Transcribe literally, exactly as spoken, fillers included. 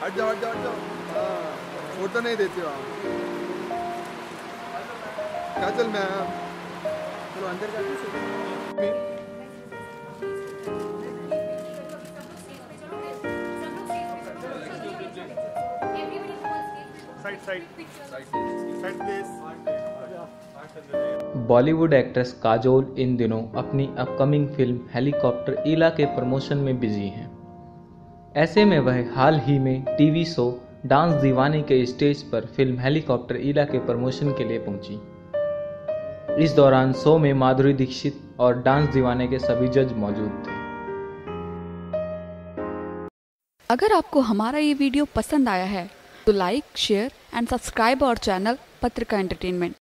हट जाओ हट जाओ हट जाओ। हाँ, फोटो नहीं देते हो आप। काजल मैम, चलो अंदर जाके side side side please. Bollywood actress Kajol इन दिनों अपनी अपकमिंग फिल्म हेलीकॉप्टर ईला के प्रमोशन में बिजी हैं। ऐसे में वह हाल ही में टीवी शो डांस दीवाने के स्टेज पर फिल्म हेलीकॉप्टर ईला के प्रमोशन के लिए पहुंची। इस दौरान शो में माधुरी दीक्षित और डांस दीवाने के सभी जज मौजूद थे। अगर आपको हमारा ये वीडियो पसंद आया है तो like, share and subscribe our channel Patrika entertainment.